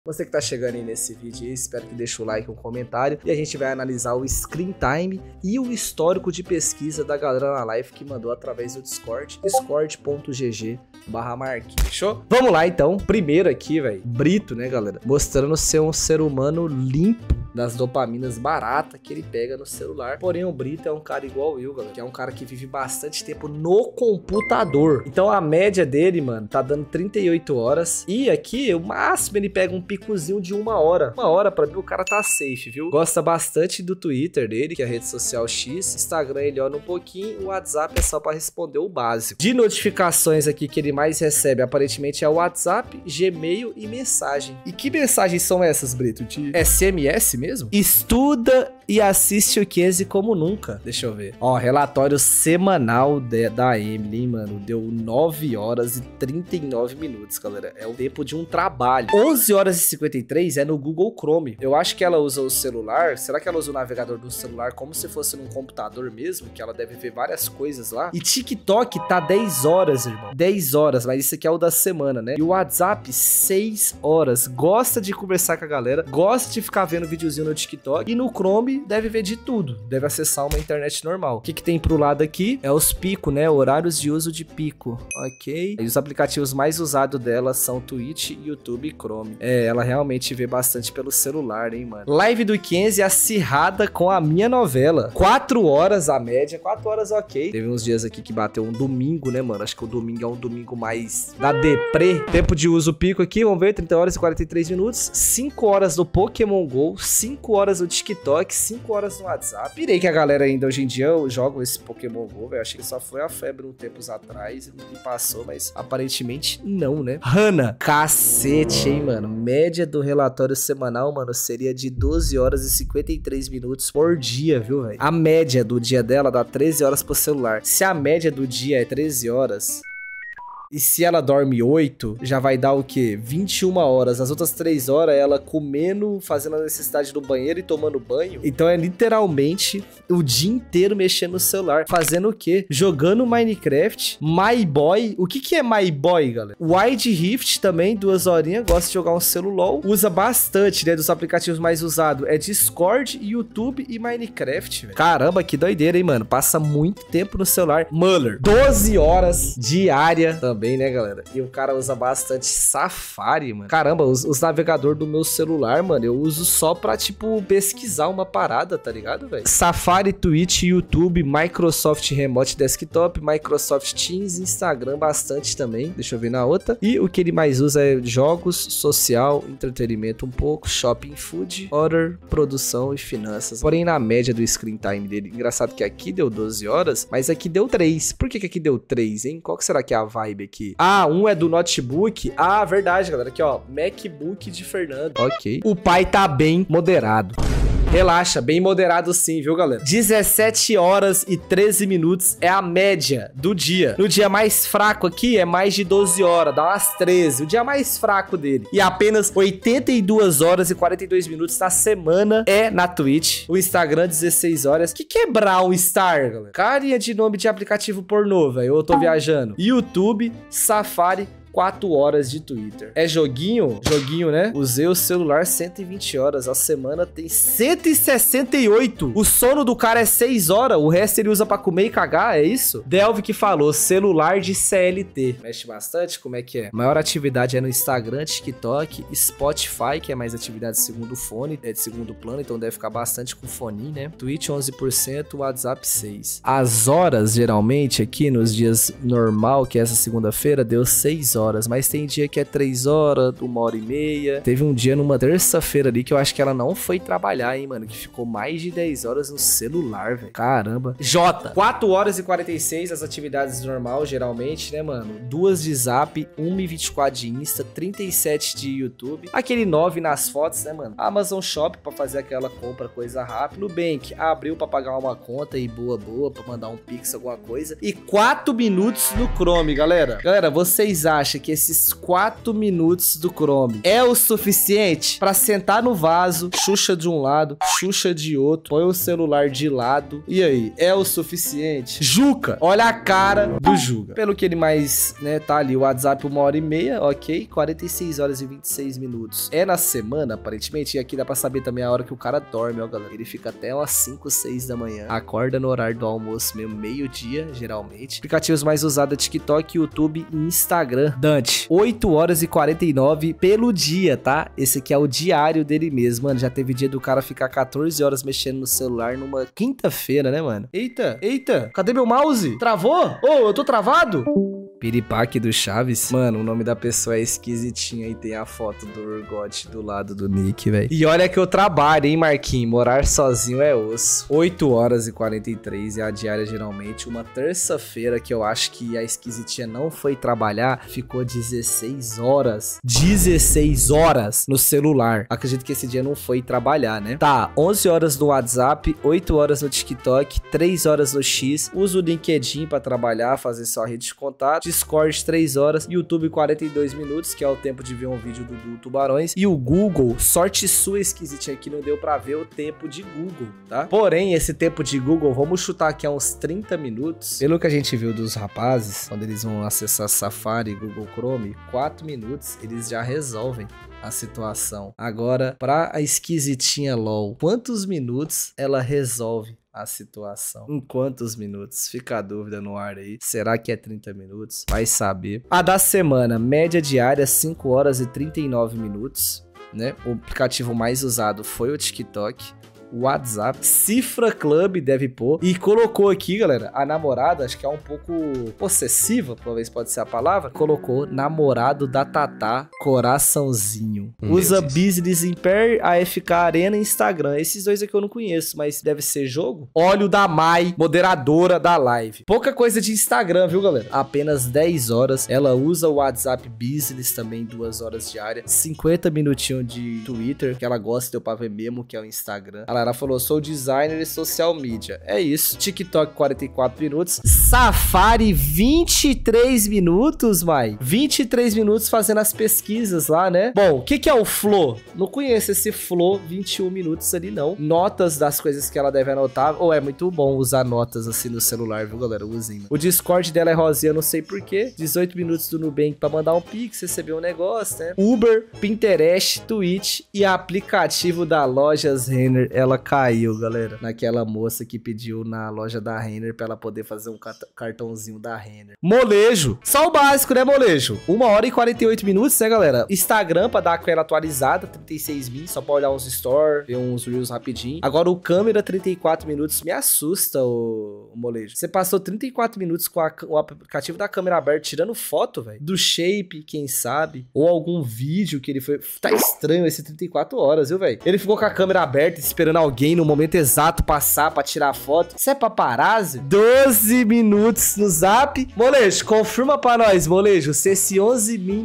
Você que tá chegando aí nesse vídeo aí, espero que deixe o like e um comentário. E a gente vai analisar o screen time e o histórico de pesquisa da galera na live que mandou através do Discord. discord.gg/Marquinhos. Fechou? Vamos lá então. Primeiro aqui, velho, Brito, né, galera? Mostrando ser um ser humano limpo das dopaminas baratas que ele pega no celular. Porém, o Brito é um cara igual eu, galera, que é um cara que vive bastante tempo no computador. Então a média dele, mano, tá dando 38 horas. E aqui, o máximo ele pega um picozinho de 1 hora. 1 hora, pra mim, o cara tá safe, viu? Gosta bastante do Twitter dele, que é a rede social X. Instagram ele olha um pouquinho. O WhatsApp é só pra responder o básico. De notificações aqui que ele mais recebe, aparentemente é o WhatsApp, Gmail e mensagem. E que mensagens são essas, Brito? De SMS mesmo? Estuda e assiste o 15 como nunca. Deixa eu ver. Ó, relatório semanal da Emily, hein, mano. Deu 9 horas e 39 minutos, galera. É o tempo de um trabalho. 11 horas e 53 é no Google Chrome. Eu acho que ela usa o celular. Será que ela usa o navegador do celular como se fosse num computador mesmo? Que ela deve ver várias coisas lá. E TikTok tá 10 horas, irmão. 10 horas, mas isso aqui é o da semana, né? E o WhatsApp, 6 horas. Gosta de conversar com a galera. Gosta de ficar vendo videozinho no TikTok. E no Chrome deve ver de tudo. Deve acessar uma internet normal. O que que tem pro lado aqui? É os pico, né? Horários de uso de pico. Ok. E os aplicativos mais usados dela são Twitch, YouTube e Chrome. É, ela realmente vê bastante pelo celular, hein, mano. Live do 15 acirrada com a minha novela. 4 horas a média. 4 horas ok. Teve uns dias aqui que bateu um domingo, né, mano? Acho que o domingo é um domingo mais da deprê. Tempo de uso pico aqui, vamos ver. 30 horas e 43 minutos. 5 horas do Pokémon GO. 5 horas no TikTok. 5 horas no WhatsApp. Virei que a galera ainda hoje em dia joga esse Pokémon GO, velho. Achei que só foi a febre um tempos atrás e passou, mas aparentemente não, né? Hannah, cacete, hein, mano? Média do relatório semanal, mano, seria de 12 horas e 53 minutos por dia, viu, velho? A média do dia dela dá 13 horas pro celular. Se a média do dia é 13 horas... E se ela dorme 8, já vai dar o quê? 21 horas. As outras 3 horas, ela comendo, fazendo a necessidade do banheiro e tomando banho. Então é literalmente o dia inteiro mexendo no celular. Fazendo o quê? Jogando Minecraft. My Boy. O que é My Boy, galera? Wide Rift também, 2 horinhas. Gosta de jogar um celular. Usa bastante, né? Dos aplicativos mais usados. É Discord, YouTube e Minecraft, velho. Caramba, que doideira, hein, mano? Passa muito tempo no celular. Muller, 12 horas diária também. Bem, né, galera? E o cara usa bastante Safari, mano. Caramba, os navegadores do meu celular, mano, eu uso só pra, tipo, pesquisar uma parada, tá ligado, velho? Safari, Twitch, YouTube, Microsoft Remote Desktop, Microsoft Teams, Instagram bastante também. Deixa eu ver na outra. E o que ele mais usa é jogos, social, entretenimento um pouco, shopping, food, order, produção e finanças. Porém, na média do screen time dele, engraçado que aqui deu 12 horas, mas aqui deu 3. Por que aqui deu 3, hein? Qual que será que é a vibe aqui? Ah, um é do notebook. Ah, verdade, galera. Aqui, ó. MacBook de Fernando. Ok. O pai tá bem moderado. Relaxa, bem moderado sim, viu, galera? 17 horas e 13 minutos é a média do dia. No dia mais fraco aqui é mais de 12 horas, dá umas 13. O dia mais fraco dele. E apenas 82 horas e 42 minutos na semana é na Twitch. O Instagram, 16 horas. Que é Brown Star, galera? Carinha de nome de aplicativo pornô, velho. Eu tô viajando. YouTube, Safari, 4 horas de Twitter. É joguinho? Joguinho, né? Usei o celular 120 horas. A semana tem 168. O sono do cara é 6 horas. O resto ele usa pra comer e cagar, é isso? Delve que falou, celular de CLT. Mexe bastante? Como é que é? Maior atividade é no Instagram, TikTok, Spotify, que é mais atividade segundo fone, é de segundo plano, então deve ficar bastante com foninho, né? Twitch 11%, WhatsApp 6%. As horas, geralmente, aqui nos dias normal, que é essa segunda-feira, deu 6 horas. Mas tem dia que é 3 horas, 1h30. Teve um dia numa terça-feira ali que eu acho que ela não foi trabalhar, hein, mano, que ficou mais de 10 horas no celular, velho. Caramba. Jota, 4 horas e 46 as atividades normal, geralmente, né, mano? 2 de Zap, 1h24 de Insta, 37 de YouTube. Aquele 9 nas fotos, né, mano? Amazon Shop pra fazer aquela compra, coisa rápida. Nubank, abriu pra pagar uma conta e boa, pra mandar um Pix, alguma coisa. E 4 minutos no Chrome, galera. Galera, vocês acham acha que esses 4 minutos do Chrome é o suficiente pra sentar no vaso, Xuxa de um lado, Xuxa de outro, põe o celular de lado, e aí, é o suficiente? Juca, olha a cara do Juga. Pelo que ele mais, né, tá ali, o WhatsApp 1h30, ok, 46 horas e 26 minutos. É na semana, aparentemente, e aqui dá pra saber também a hora que o cara dorme, ó, galera. Ele fica até umas 5, 6 da manhã, acorda no horário do almoço mesmo, meio-dia, geralmente. Aplicativos mais usados é TikTok, YouTube e Instagram. Dante, 8 horas e 49 pelo dia, tá? Esse aqui é o diário dele mesmo, mano. Já teve dia do cara ficar 14 horas mexendo no celular numa quinta-feira, né, mano? Eita, eita, cadê meu mouse? Travou? Ô, eu tô travado? Piripaque do Chaves. Mano, o nome da pessoa é esquisitinho e tem a foto do Urgot do lado do nick, velho. E olha que eu trabalho, hein, Marquinhos? Morar sozinho é osso. 8 horas e 43 é a diária geralmente. Uma terça-feira que eu acho que a esquisitinha não foi trabalhar, ficou 16 horas. 16 horas no celular. Acredito que esse dia não foi trabalhar, né? Tá, 11 horas no WhatsApp, 8 horas no TikTok, 3 horas no X. Uso o LinkedIn pra trabalhar, fazer sua rede de contato. Discord 3 horas, YouTube 42 minutos, que é o tempo de ver um vídeo do Tubarões, e o Google, sorte sua esquisitinha aqui, não deu pra ver o tempo de Google, tá? Porém, esse tempo de Google, vamos chutar aqui a uns 30 minutos, pelo que a gente viu dos rapazes, quando eles vão acessar Safari, Google Chrome, 4 minutos, eles já resolvem a situação. Agora, pra a esquisitinha LOL, quantos minutos ela resolve a situação? Em quantos minutos? Fica a dúvida no ar aí. Será que é 30 minutos? Vai saber. A da semana, média diária, 5 horas e 39 minutos, né? O aplicativo mais usado foi o TikTok. WhatsApp, Cifra Club deve pôr, e colocou aqui, galera, a namorada, acho que é um pouco possessiva, talvez pode ser a palavra, colocou namorado da Tatá, coraçãozinho. Usa Business Impair, AFK Arena e Instagram. Esses dois aqui eu não conheço, mas deve ser jogo. Olho da Mai, moderadora da live. Pouca coisa de Instagram, viu, galera? Apenas 10 horas. Ela usa o WhatsApp Business também, 2 horas diárias. 50 minutinhos de Twitter, que ela gosta, deu pra ver mesmo, que é o Instagram. Ela falou, sou designer e social media. É isso. TikTok, 44 minutos. Safari, 23 minutos, Mai. 23 minutos fazendo as pesquisas lá, né? Bom, o que é o Flow? Não conheço esse Flow, 21 minutos ali, não. Notas das coisas que ela deve anotar. Ou é muito bom usar notas assim no celular, viu, galera? Usem. Mano. O Discord dela é rosinha, não sei porquê. 18 minutos do Nubank pra mandar um pix, receber um negócio, né? Uber, Pinterest, Twitch e aplicativo da Lojas Renner. Ela caiu, galera, naquela moça que pediu na loja da Renner pra ela poder fazer um cartãozinho da Renner. Molejo, só o básico, né, molejo? 1 hora e 48 minutos, né, galera? Instagram pra dar aquela atualizada, 36 min, só pra olhar uns stories, ver uns reels rapidinho. Agora o câmera, 34 minutos, me assusta, o molejo. Você passou 34 minutos com o aplicativo da câmera aberta, tirando foto, velho, do shape, quem sabe, ou algum vídeo que ele foi... Tá estranho esse 34 horas, viu, velho? Ele ficou com a câmera aberta, esperando alguém no momento exato passar pra tirar foto. Isso é paparazzi? 12 minutos no Zap. Molejo, confirma pra nós, molejo, se esse 11 min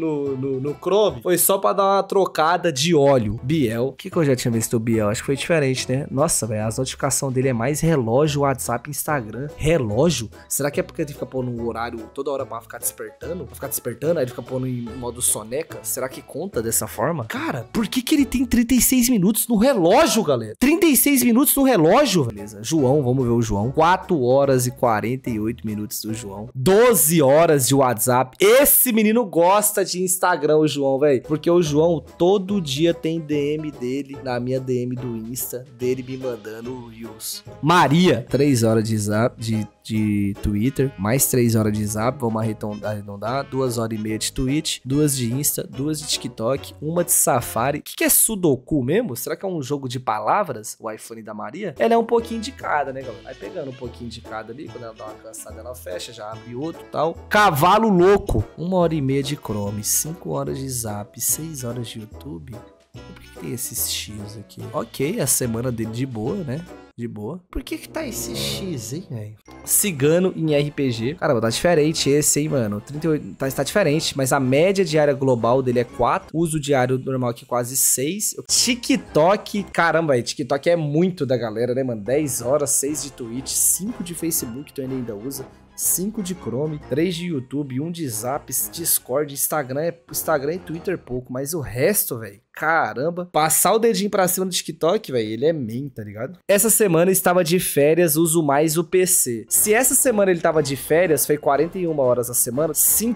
no Chrome foi só pra dar uma trocada de óleo. Biel. O que eu já tinha visto o Biel? Acho que foi diferente, né? Nossa, velho, as notificações dele é mais relógio, WhatsApp, Instagram. Relógio? Será que é porque ele fica pondo um horário toda hora pra ficar despertando? Pra ficar despertando, aí ele fica pondo em modo soneca? Será que conta dessa forma? Cara, por que ele tem 36 minutos no relógio, galera? 36 minutos no relógio? Beleza, João, vamos ver o João. 4 horas e 48 minutos do João. 12 horas de WhatsApp. Esse menino gosta de Instagram, o João, velho. Porque o João todo dia tem DM dele, na minha DM do Insta, dele me mandando Reels. Maria, 3 horas de Zap, de Twitter, mais 3 horas de Zap, vamos arredondar, 2 horas e meia de Twitch, 2 de Insta, 2 de TikTok, 1 de Safari. O que é Sudoku mesmo? Será que é um jogo de palavras? O iPhone da Maria? Ela é um pouquinho de cada, né, galera? Vai pegando um pouquinho de cada ali, quando ela dá uma cansada, ela fecha, já abre outro e tal. Cavalo louco, 1 hora e meia de Chrome, 5 horas de Zap, 6 horas de YouTube. Por que tem esses X aqui? Ok, a semana dele de boa, né? De boa. Por que tá esse X, hein, velho? Cigano em RPG. Caramba, tá diferente esse, hein, mano? 38, tá diferente, mas a média diária global dele é 4. Uso diário normal aqui quase 6. TikTok, caramba, TikTok é muito da galera, né, mano? 10 horas, 6 de Twitch, 5 de Facebook, então ele ainda usa. 5 de Chrome, 3 de YouTube, 1 de Zap, Discord, Instagram e Twitter pouco, mas o resto, velho, caramba. Passar o dedinho pra cima do TikTok, velho, ele é main, tá ligado? Essa semana eu estava de férias, uso mais o PC. Se essa semana ele tava de férias, foi 41 horas a semana,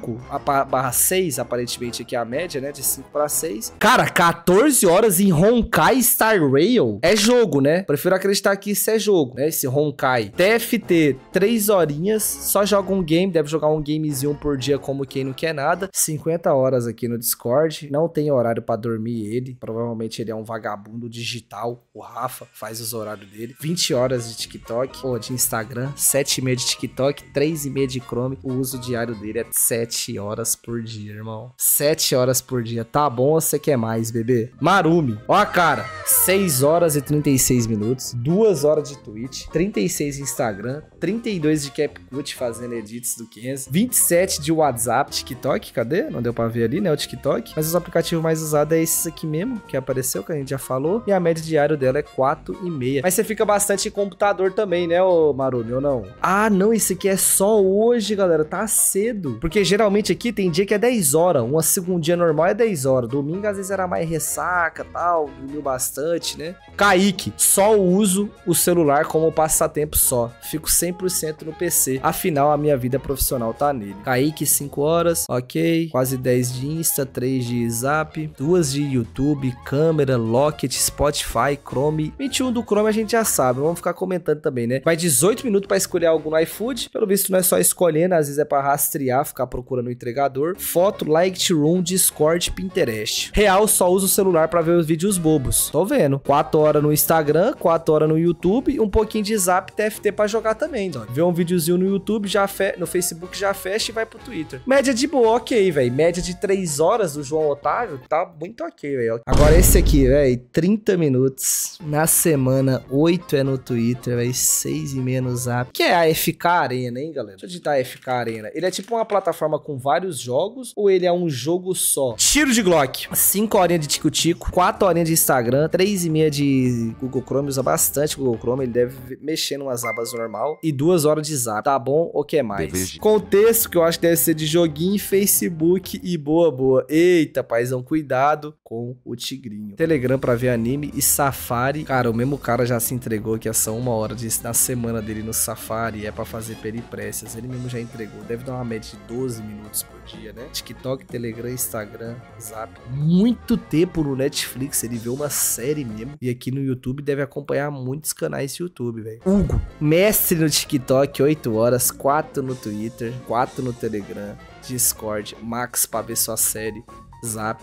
5/6, aparentemente aqui é a média, né, de 5 para 6. Cara, 14 horas em Honkai Star Rail é jogo, né? Prefiro acreditar que isso é jogo, né, esse Honkai. TFT, 3 horinhas, só joga um game, deve jogar um gamezinho por dia como quem não quer nada. 50 horas aqui no Discord, não tem horário pra dormir ele, provavelmente ele é um vagabundo digital, o Rafa faz os horários dele. 20 horas de TikTok, ou de Instagram, 7,5 de TikTok, 3,5 de Chrome. O uso diário dele é 7 horas por dia, irmão. 7 horas por dia, tá bom ou você quer mais, bebê? Marumi, ó a cara, 6 horas e 36 minutos, 2 horas de Twitch, 36 de Instagram, 32 de CapCut fazendo edits do 500, 27 de WhatsApp, TikTok, cadê? Não deu pra ver ali, né, o TikTok, mas os aplicativos mais usados é esses aqui mesmo, que apareceu, que a gente já falou, e a média diária dela é 4,5. Mas você fica bastante em computador também, né, ô Marumi, ou não? Ah, não, esse aqui é só hoje, galera, tá cedo, porque geralmente aqui tem dia que é 10 horas, uma segundinha normal é 10 horas, domingo às vezes era mais ressaca, tal, dormiu bastante, né? Kaique, só uso o celular como passatempo só, fico 100% no PC, afinal a minha vida profissional tá nele. Kaique, 5 horas, ok, quase 10 de Insta, 3 de Zap, 2 de YouTube, câmera, Locket, Spotify, Chrome. 21 do Chrome a gente já sabe, vamos ficar comentando também, né? Vai 18 minutos pra escolher algo no iFood, pelo visto não é só escolhendo, às vezes é pra rastrear, ficar procurando o entregador. Foto, Lightroom, Discord, Pinterest. Real, só uso o celular pra ver os vídeos bobos. Tô vendo. 4 horas no Instagram, 4 horas no YouTube, um pouquinho de Zap, TFT pra jogar também. Então, vê um videozinho no YouTube, no Facebook já fecha e vai pro Twitter. Média de boa, ok, velho. Média de 3 horas do João Otávio, tá muito ok, velho. Agora esse aqui, velho, 30 minutos na semana, 8 é no Twitter, velho, 6,5 no Zap. Que é a FK Arena, hein, galera? Deixa eu digitar a FK Arena. Ele é tipo uma plataforma com vários jogos ou ele é um jogo só? Tiro de Glock. 5 horinhas de Tico-Tico, 4 horinhas de Instagram, 3,5 de Google Chrome, usa bastante Google Chrome, ele deve mexer em umas abas normal, e 2 horas de Zap. Tá bom ou quer mais? Contexto que eu acho que deve ser de joguinho, Facebook e boa. Eita, paizão, cuidado com o tigrinho. Telegram pra ver anime e Safari. Cara, o mesmo cara já se entregou que essa 1 hora na semana dele no Safari é pra fazer peripécias. Ele mesmo já entregou. Deve dar uma média de 12 minutos por dia, né? TikTok, Telegram, Instagram, Zap. Muito tempo no Netflix. Ele vê uma série mesmo. E aqui no YouTube deve acompanhar muitos canais de YouTube, velho. Hugo, mestre no TikTok, 8 horas, 4 no Twitter, 4 no Telegram, Discord, Max pra ver sua série, Zap.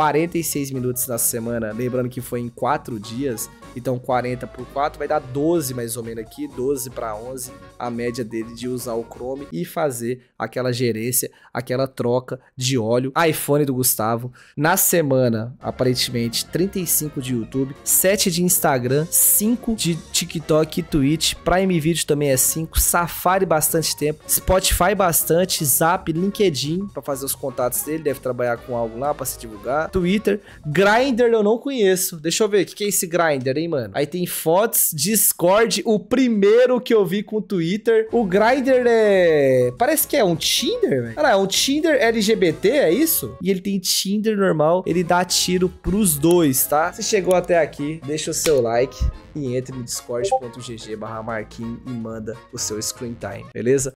46 minutos na semana, lembrando que foi em 4 dias, então 40 por 4 vai dar 12 mais ou menos aqui, 12 para 11, a média dele de usar o Chrome e fazer aquela gerência, aquela troca de óleo. iPhone do Gustavo, na semana, aparentemente 35 de YouTube, 7 de Instagram, 5 de TikTok e Twitch, Prime Video também é 5, Safari bastante tempo, Spotify bastante, Zap, LinkedIn, para fazer os contatos dele, deve trabalhar com algo lá para se divulgar, Twitter, Grindr eu não conheço, deixa eu ver, o que é esse Grindr, hein, mano? Aí tem fotos, Discord, o primeiro que eu vi com o Twitter, o Grindr parece que é um Tinder, velho. É um Tinder LGBT, é isso? E ele tem Tinder normal, ele dá tiro pros dois, tá? Se chegou até aqui, deixa o seu like e entre no discord.gg/marquinhos e manda o seu screen time, beleza?